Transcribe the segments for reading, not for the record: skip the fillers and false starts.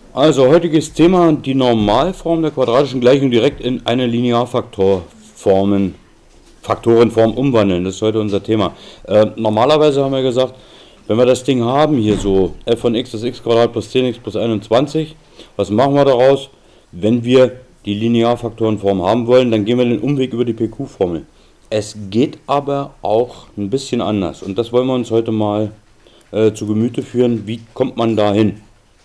Also heutiges Thema, die Normalform der quadratischen Gleichung direkt in eine Linearfaktorenform umwandeln. Das ist heute unser Thema. Normalerweise haben wir gesagt, wenn wir das Ding haben, hier so f von x ist x Quadrat plus 10x plus 21, was machen wir daraus? Wenn wir die Linearfaktorenform haben wollen, dann gehen wir den Umweg über die PQ-Formel. Es geht aber auch ein bisschen anders und das wollen wir uns heute mal zu Gemüte führen. Wie kommt man da hin?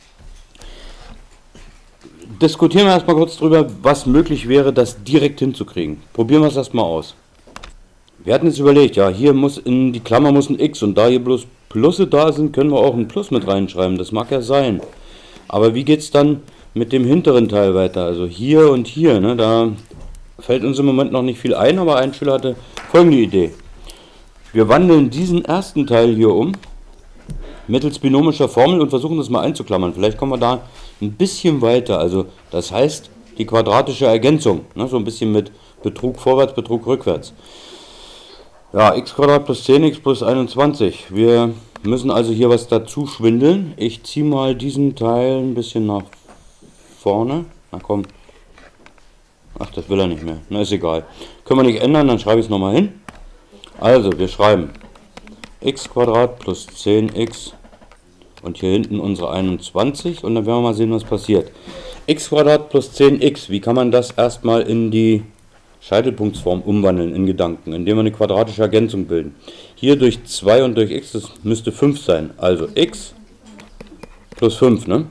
Diskutieren wir erstmal kurz drüber, was möglich wäre, das direkt hinzukriegen. Probieren wir es erstmal aus. Wir hatten jetzt überlegt, ja, hier muss in die Klammer muss ein x und da hier bloß Plusse da sind, können wir auch ein Plus mit reinschreiben. Das mag ja sein. Aber wie geht es dann mit dem hinteren Teil weiter? Also hier und hier, ne, da fällt uns im Moment noch nicht viel ein, aber ein Schüler hatte folgende Idee. Wir wandeln diesen ersten Teil hier um, mittels binomischer Formel und versuchen das mal einzuklammern. Vielleicht kommen wir da ein bisschen weiter. Also das heißt die quadratische Ergänzung, ne, so ein bisschen mit Betrug vorwärts, Betrug rückwärts. Ja, x Quadrat plus 10x plus 21. Wir müssen also hier was dazu schwindeln. Ich ziehe mal diesen Teil ein bisschen nach vorne. Na komm. Ach, das will er nicht mehr. Na, ist egal. Können wir nicht ändern, dann schreibe ich es nochmal hin. Also, wir schreiben x Quadrat plus 10x und hier hinten unsere 21 und dann werden wir mal sehen, was passiert. X Quadrat plus 10x, wie kann man das erstmal in die Scheitelpunktsform umwandeln in Gedanken, indem wir eine quadratische Ergänzung bilden. Hier durch 2 und durch x, das müsste 5 sein, also x plus 5, ne?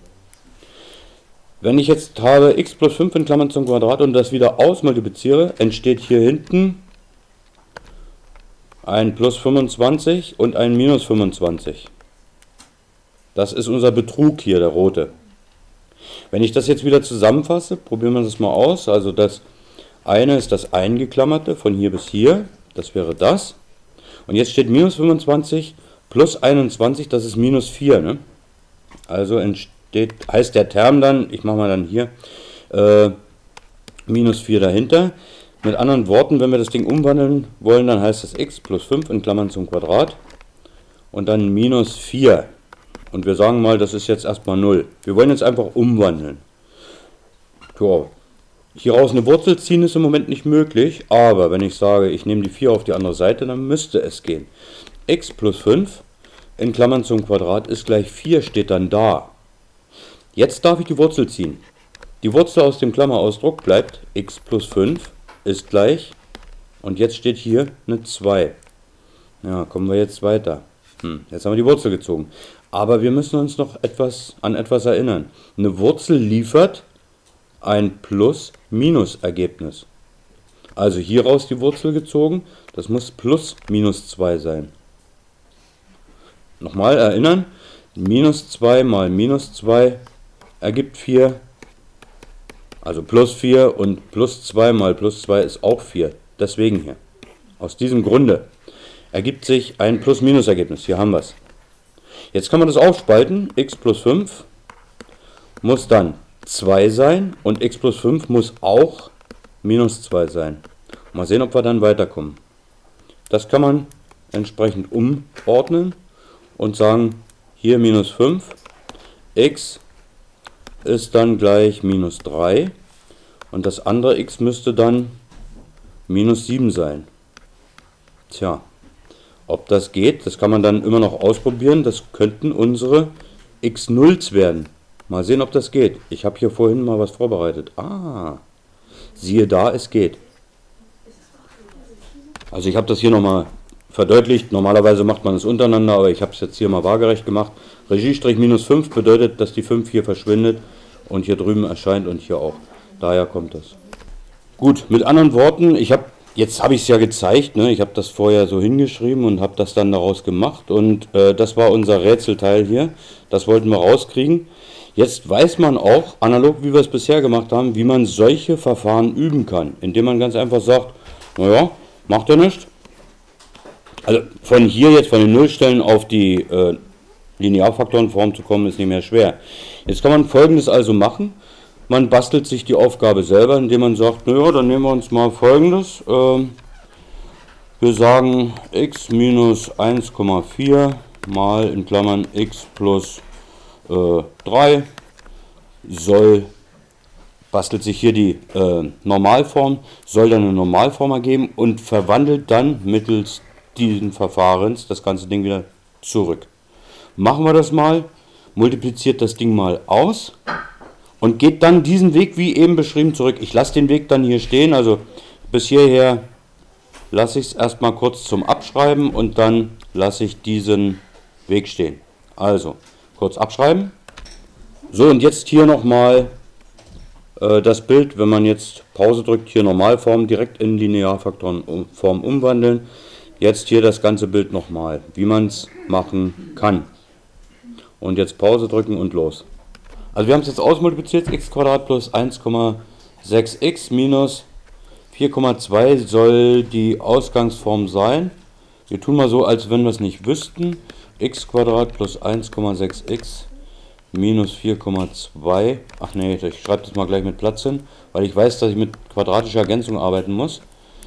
Wenn ich jetzt habe x plus 5 in Klammern zum Quadrat und das wieder ausmultipliziere, entsteht hier hinten ein plus 25 und ein minus 25. Das ist unser Betrug hier, der rote. Wenn ich das jetzt wieder zusammenfasse, probieren wir das mal aus. Also das eine ist das Eingeklammerte von hier bis hier, das wäre das. Und jetzt steht minus 25 plus 21, das ist minus 4. Ne? Also heißt der Term dann, ich mache mal dann hier, minus 4 dahinter. Mit anderen Worten, wenn wir das Ding umwandeln wollen, dann heißt das x plus 5 in Klammern zum Quadrat und dann minus 4. Und wir sagen mal, das ist jetzt erstmal 0. Wir wollen jetzt einfach umwandeln. So. Hieraus eine Wurzel ziehen ist im Moment nicht möglich, aber wenn ich sage, ich nehme die 4 auf die andere Seite, dann müsste es gehen. X plus 5 in Klammern zum Quadrat ist gleich 4, steht dann da. Jetzt darf ich die Wurzel ziehen. Die Wurzel aus dem Klammerausdruck bleibt x plus 5 ist gleich, und jetzt steht hier eine 2. Ja, kommen wir jetzt weiter. Jetzt haben wir die Wurzel gezogen. Aber wir müssen uns noch an etwas erinnern. Eine Wurzel liefert ein Plus-Minus-Ergebnis. Also hieraus die Wurzel gezogen, das muss plus minus 2 sein. Nochmal erinnern, minus 2 mal minus 2 ergibt 4, also plus 4 und plus 2 mal plus 2 ist auch 4. Deswegen hier. Aus diesem Grunde ergibt sich ein Plus-Minus-Ergebnis. Hier haben wir es. Jetzt kann man das aufspalten. X plus 5 muss dann 2 sein und x plus 5 muss auch minus 2 sein. Mal sehen, ob wir dann weiterkommen. Das kann man entsprechend umordnen und sagen, hier minus 5, x ist dann gleich minus 3 und das andere x müsste dann minus 7 sein. Tja, ob das geht, das kann man dann immer noch ausprobieren. Das könnten unsere x0s werden. Mal sehen, ob das geht. Ich habe hier vorhin mal was vorbereitet. Ah, siehe da, es geht. Also ich habe das hier nochmal verdeutlicht. Normalerweise macht man es untereinander, aber ich habe es jetzt hier mal waagerecht gemacht. Regiestrich minus 5 bedeutet, dass die 5 hier verschwindet und hier drüben erscheint und hier auch. Daher kommt das. Gut, mit anderen Worten, jetzt habe ich es ja gezeigt, ne? Ich habe das vorher so hingeschrieben und habe das dann daraus gemacht und das war unser Rätselteil hier. Das wollten wir rauskriegen. Jetzt weiß man auch, analog wie wir es bisher gemacht haben, wie man solche Verfahren üben kann, indem man ganz einfach sagt, naja, macht ja nichts. Also von hier jetzt, von den Nullstellen auf die Linearfaktorenform zu kommen, ist nicht mehr schwer. Jetzt kann man Folgendes also machen. Man bastelt sich die Aufgabe selber, indem man sagt, naja, dann nehmen wir uns mal Folgendes. Wir sagen x minus 1,4 mal in Klammern x plus 3 bastelt sich hier die Normalform, soll dann eine Normalform ergeben und verwandelt dann mittels diesen Verfahrens das ganze Ding wieder zurück. Machen wir das mal, multipliziert das Ding mal aus und geht dann diesen Weg wie eben beschrieben zurück. Ich lasse den Weg dann hier stehen, also bis hierher lasse ich es erstmal kurz zum Abschreiben und dann lasse ich diesen Weg stehen. Also kurz abschreiben. So, und jetzt hier nochmal das Bild, wenn man jetzt Pause drückt, hier Normalform direkt in Linearfaktorenform umwandeln. Jetzt hier das ganze Bild nochmal, wie man es machen kann. Und jetzt Pause drücken und los. Also wir haben es jetzt ausmultipliziert, x² plus 1,6x minus 4,2 soll die Ausgangsform sein. Wir tun mal so, als wenn wir es nicht wüssten. x² plus 1,6x minus 4,2. Ach nee, ich schreibe das mal gleich mit Platz hin, weil ich weiß, dass ich mit quadratischer Ergänzung arbeiten muss.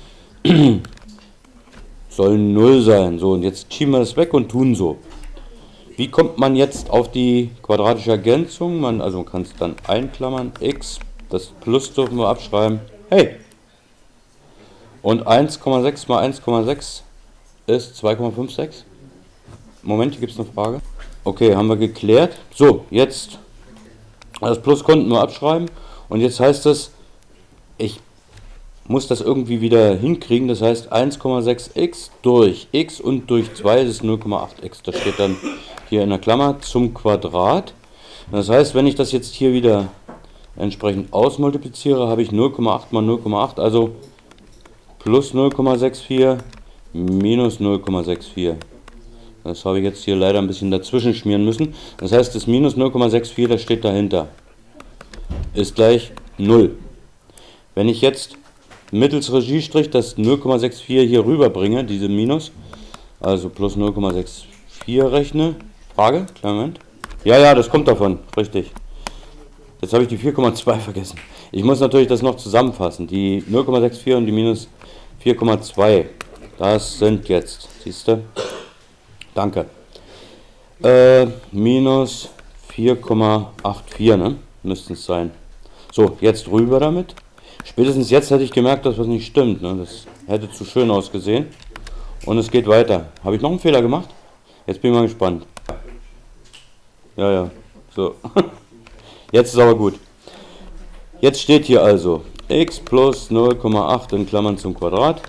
Soll 0 sein. So, und jetzt schieben wir das weg und tun so. Wie kommt man jetzt auf die quadratische Ergänzung? Man kann es dann einklammern. X, das Plus dürfen wir abschreiben. Hey! Und 1,6 mal 1,6 ist 2,56. Moment, hier gibt es eine Frage. Okay, haben wir geklärt. So, jetzt das Plus konnten wir abschreiben. Und jetzt heißt es, ich muss das irgendwie wieder hinkriegen. Das heißt 1,6x durch x und durch 2 ist 0,8x. Das steht dann hier in der Klammer zum Quadrat. Das heißt, wenn ich das jetzt hier wieder entsprechend ausmultipliziere, habe ich 0,8 mal 0,8, also plus 0,64 minus 0,64. Das habe ich jetzt hier leider ein bisschen dazwischen schmieren müssen. Das heißt, das minus 0,64, das steht dahinter, ist gleich 0. Wenn ich jetzt mittels Regiestrich das 0,64 hier rüberbringe, diese Minus, also plus 0,64 rechne, Frage, kleinen Moment. Ja, das kommt davon, richtig. Jetzt habe ich die 4,2 vergessen. Ich muss natürlich das noch zusammenfassen. Die 0,64 und die minus 4,2, das sind jetzt, siehst du? Danke. Minus 4,84, ne? Müssten es sein. So, jetzt rüber damit. Spätestens jetzt hätte ich gemerkt, dass was nicht stimmt. Ne? Das hätte zu schön ausgesehen. Und es geht weiter. Habe ich noch einen Fehler gemacht? Jetzt bin ich mal gespannt. Ja. So. Jetzt ist aber gut. Jetzt steht hier also x plus 0,8 in Klammern zum Quadrat.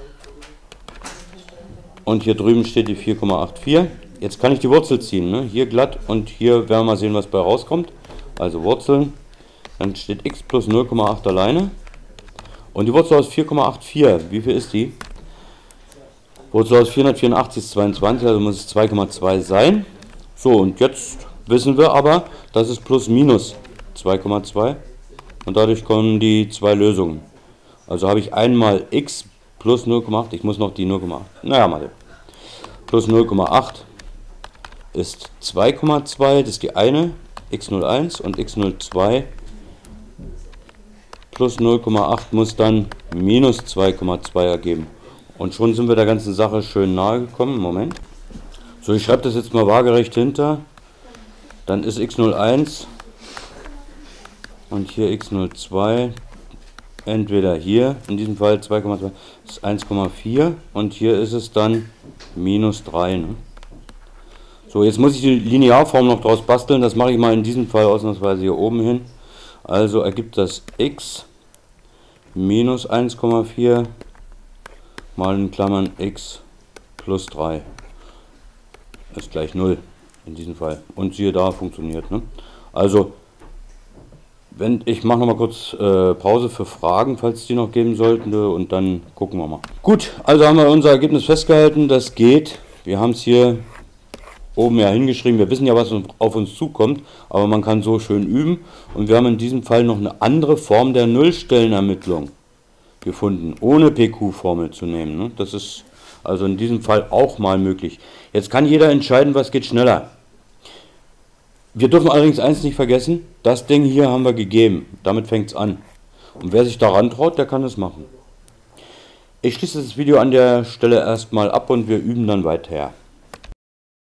Und hier drüben steht die 4,84. Jetzt kann ich die Wurzel ziehen. Ne? Hier glatt und hier werden wir mal sehen, was bei rauskommt. Also Wurzeln. Dann steht x plus 0,8 alleine. Und die Wurzel aus 4,84, wie viel ist die? Wurzel aus 484 ist 22, also muss es 2,2 sein. So, und jetzt wissen wir aber, das ist plus minus 2,2. Und dadurch kommen die zwei Lösungen. Also habe ich einmal x plus 0,8, ich muss noch die 0,8, naja mal. Plus 0,8 ist 2,2, das ist die eine, x01 und x02 plus 0,8 muss dann minus 2,2 ergeben. Und schon sind wir der ganzen Sache schön nahe gekommen. Moment. So, ich schreibe das jetzt mal waagerecht hinter. Dann ist x01 und hier x02 entweder hier, in diesem Fall 2,2 ist 1,4 und hier ist es dann minus 3. Ne? So, jetzt muss ich die Linearform noch draus basteln. Das mache ich mal in diesem Fall ausnahmsweise hier oben hin. Also ergibt das x minus 1,4 mal in Klammern x plus 3 ist gleich 0 in diesem Fall. Und siehe da, funktioniert. Ne? Also, ich mache noch mal kurz Pause für Fragen, falls es die noch geben sollten, und dann gucken wir mal. Gut, also haben wir unser Ergebnis festgehalten, das geht. Wir haben es hier oben ja hingeschrieben, wir wissen ja, was auf uns zukommt, aber man kann so schön üben. Und wir haben in diesem Fall noch eine andere Form der Nullstellenermittlung gefunden, ohne PQ-Formel zu nehmen. Ne? Das ist also in diesem Fall auch mal möglich. Jetzt kann jeder entscheiden, was geht schneller. Wir dürfen allerdings eins nicht vergessen, das Ding hier haben wir gegeben, damit fängt es an. Und wer sich daran traut, der kann es machen. Ich schließe das Video an der Stelle erstmal ab und wir üben dann weiter.